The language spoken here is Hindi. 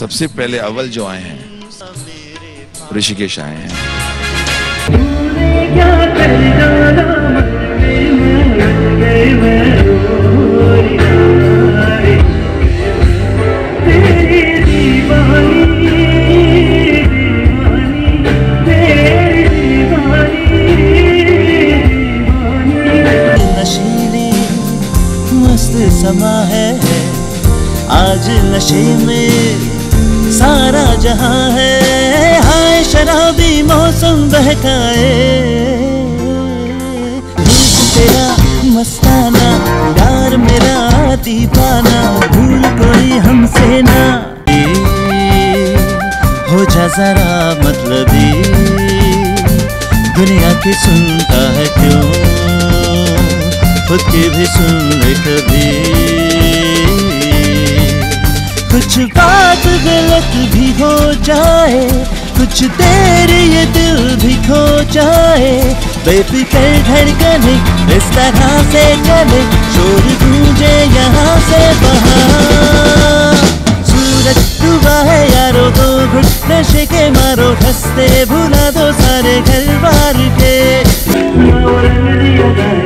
सबसे पहले अव्वल जो आए हैं ऋषिकेश आए हैं। नशीली मस्त समा है आज नशे में सारा जहां है। हाय शराबी मौसम बहकाए तेरा मस्ताना यार मेरा दीवाना भूल कोई हमसे ना हो जा जरा मतलबी दुनिया की सुनता है क्यों खुद की भी सुन ले कभी। कुछ बात गलत भी हो जाए कुछ देर ये दिल भी खो जाए बेफिक्र धड़कने इस तरह से चले शोर गूंजे यहाँ से वहाँ। सूरज डूबा है यारो दो घुट नशे के मारो हंसते भुला दो सारे घर बार के।